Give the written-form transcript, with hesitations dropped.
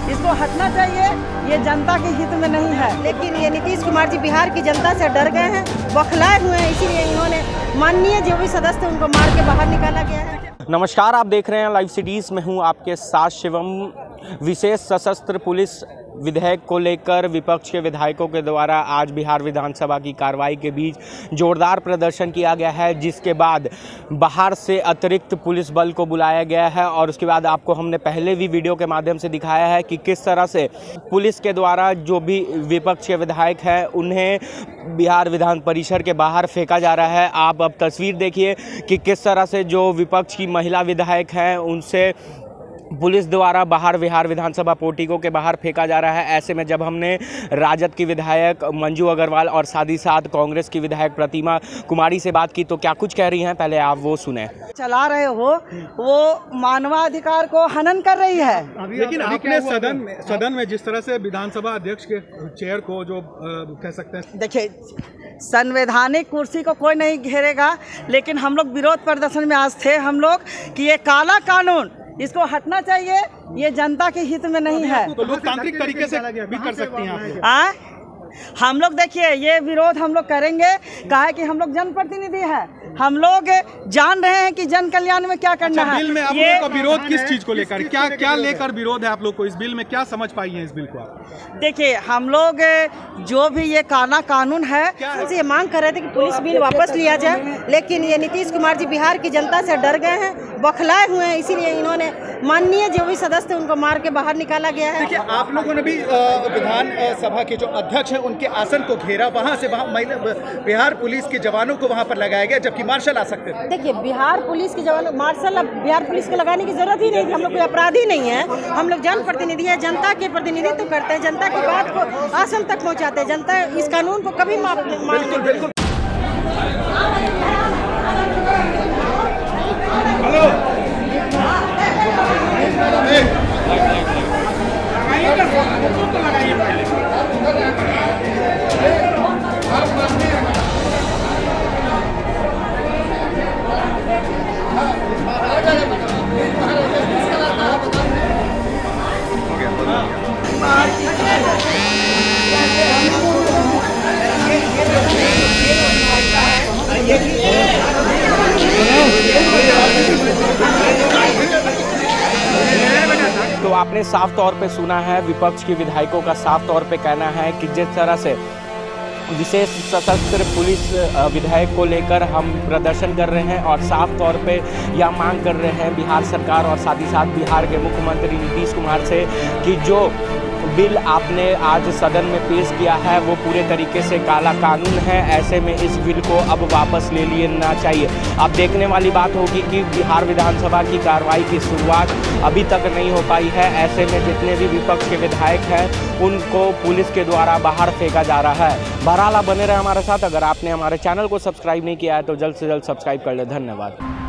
इसको हटना चाहिए, ये जनता के हित में नहीं है। लेकिन ये नीतीश कुमार जी बिहार की जनता से डर गए हैं, बौखलाए हुए हैं, इसीलिए इन्होंने माननीय जो भी सदस्य थे उनको मार के बाहर निकाला गया है। नमस्कार, आप देख रहे हैं लाइव सिटीज़ में हूं आपके साथ शिवम। विशेष सशस्त्र पुलिस विधेयक को लेकर विपक्ष के विधायकों के द्वारा आज बिहार विधानसभा की कार्रवाई के बीच जोरदार प्रदर्शन किया गया है, जिसके बाद बाहर से अतिरिक्त पुलिस बल को बुलाया गया है। और उसके बाद आपको हमने पहले भी वीडियो के माध्यम से दिखाया है कि किस तरह से पुलिस के द्वारा जो भी विपक्ष के विधायक हैं उन्हें बिहार विधान परिषद के बाहर फेंका जा रहा है। आप अब तस्वीर देखिए कि किस तरह से जो विपक्ष की महिला विधायक हैं उनसे पुलिस द्वारा बाहर बिहार विधानसभा पोर्टिको के बाहर फेंका जा रहा है। ऐसे में जब हमने राजद की विधायक मंजू अग्रवाल और साथ ही साथ कांग्रेस की विधायक प्रतिमा कुमारी से बात की तो क्या कुछ कह रही हैं, पहले आप वो सुने। चला रहे हो वो मानवाधिकार को हनन कर रही है। लेकिन आपने सदन में जिस तरह से विधानसभा अध्यक्ष के चेयर को जो कह सकते हैं, देखिए संवैधानिक कुर्सी को कोई नहीं घेरेगा, लेकिन हम लोग विरोध प्रदर्शन में आज थे हम लोग कि ये काला कानून इसको हटना चाहिए, ये जनता के हित में नहीं है। तो लोकतांत्रिक तरीके से भी कर सकती हैं आप। हम लोग देखिए ये विरोध हम लोग करेंगे, कहा है कि हम लोग जनप्रतिनिधि हैं, हम लोग जान रहे हैं कि जन कल्याण में क्या करना है। बिल में आप लोगों का विरोध किस चीज को लेकर, क्या लेकर विरोध है आप लोग को? इस बिल में क्या समझ पाई है इस बिल को आप? देखिए हम लोग जो भी ये काला कानून है, ये मांग कर रहे थे कि पुलिस बिल वापस लिया जाए, लेकिन ये नीतीश कुमार जी बिहार की जनता से डर गए हैं, बौखलाए हुए हैं, इसीलिए इन्होंने माननीय जो भी सदस्य थे उनको मार के बाहर निकाला गया है। देखिए आप लोगों ने भी विधान सभा के जो अध्यक्ष हैं उनके आसन को घेरा, वहां से बिहार पुलिस के जवानों को वहां पर लगाया गया, जबकि मार्शल आ सकते थे। देखिए बिहार पुलिस के जवानों मार्शल अब बिहार पुलिस को लगाने की जरूरत ही नहीं थी। हम लोग कोई अपराधी नहीं है, हम लोग जनप्रतिनिधि है, जनता के प्रतिनिधित्व करते हैं, जनता की बात को आसन तक पहुंचाते हैं। जनता इस कानून को कभी माफ नहीं। तो आपने साफ तौर पे सुना है, विपक्ष के विधायकों का साफ तौर पे कहना है कि जिस तरह से विशेष सशस्त्र पुलिस विधेयक को लेकर हम प्रदर्शन कर रहे हैं और साफ तौर पे यह मांग कर रहे हैं बिहार सरकार और साथ ही साथ बिहार के मुख्यमंत्री नीतीश कुमार से कि जो बिल आपने आज सदन में पेश किया है वो पूरे तरीके से काला कानून है। ऐसे में इस बिल को अब वापस ले लेना चाहिए। अब देखने वाली बात होगी कि बिहार विधानसभा की कार्रवाई की शुरुआत अभी तक नहीं हो पाई है। ऐसे में जितने भी विपक्ष के विधायक हैं उनको पुलिस के द्वारा बाहर फेंका जा रहा है। बहरहाल आप बने रहे हमारे साथ। अगर आपने हमारे चैनल को सब्सक्राइब नहीं किया है तो जल्द से जल्द सब्सक्राइब कर ले। धन्यवाद।